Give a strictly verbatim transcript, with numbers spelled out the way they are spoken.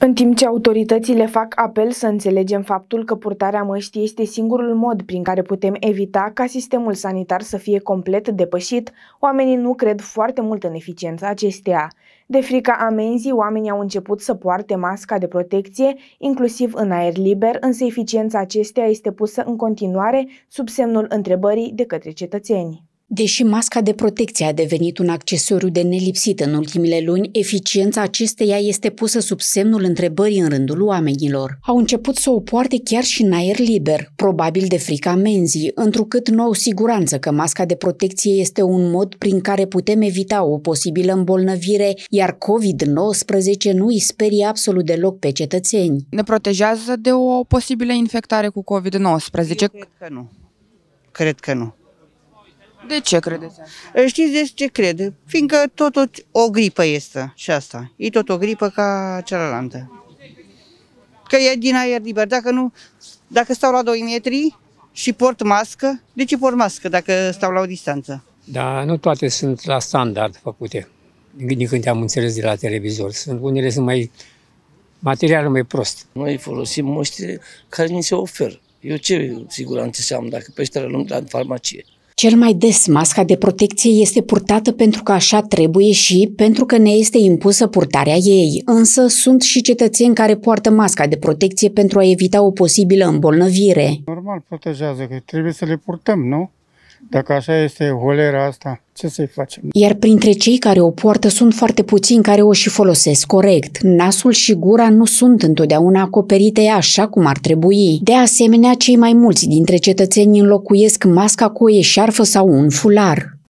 În timp ce autoritățile fac apel să înțelegem faptul că purtarea măștii este singurul mod prin care putem evita ca sistemul sanitar să fie complet depășit, oamenii nu cred foarte mult în eficiența acesteia. De frica amenzii, oamenii au început să poarte masca de protecție, inclusiv în aer liber, însă eficiența acesteia este pusă în continuare sub semnul întrebării de către cetățeni. Deși masca de protecție a devenit un accesoriu de nelipsit în ultimele luni, eficiența acesteia este pusă sub semnul întrebării în rândul oamenilor. Au început să o poarte chiar și în aer liber, probabil de frica amenzii, întrucât nu au siguranță că masca de protecție este un mod prin care putem evita o posibilă îmbolnăvire, iar covid nouăsprezece nu îi sperie absolut deloc pe cetățeni. Ne protejează de o posibilă infectare cu covid nouăsprezece? Cred că nu. Cred că nu. De ce credeți? Știți de ce cred? Fiindcă tot o gripă este și asta. E tot o gripă ca cealaltă. Că e din aer liber. Dacă nu, dacă stau la doi metri și port mască, de ce port mască dacă stau la o distanță? Da, nu toate sunt la standard făcute, din când am înțeles de la televizor. Sunt, unele sunt mai, materialul mai prost. Noi folosim măștile care ni se oferă. Eu ce siguranță să am dacă pe ăștia le luăm la farmacie? Cel mai des, masca de protecție este purtată pentru că așa trebuie și pentru că ne este impusă purtarea ei. Însă sunt și cetățeni care poartă masca de protecție pentru a evita o posibilă îmbolnăvire. Normal protejează, că trebuie să le purtăm, nu? Dacă așa este holera asta, ce să-i facem? Iar printre cei care o poartă sunt foarte puțini care o și folosesc corect. Nasul și gura nu sunt întotdeauna acoperite așa cum ar trebui. De asemenea, cei mai mulți dintre cetățeni înlocuiesc masca cu o eșarfă sau un fular.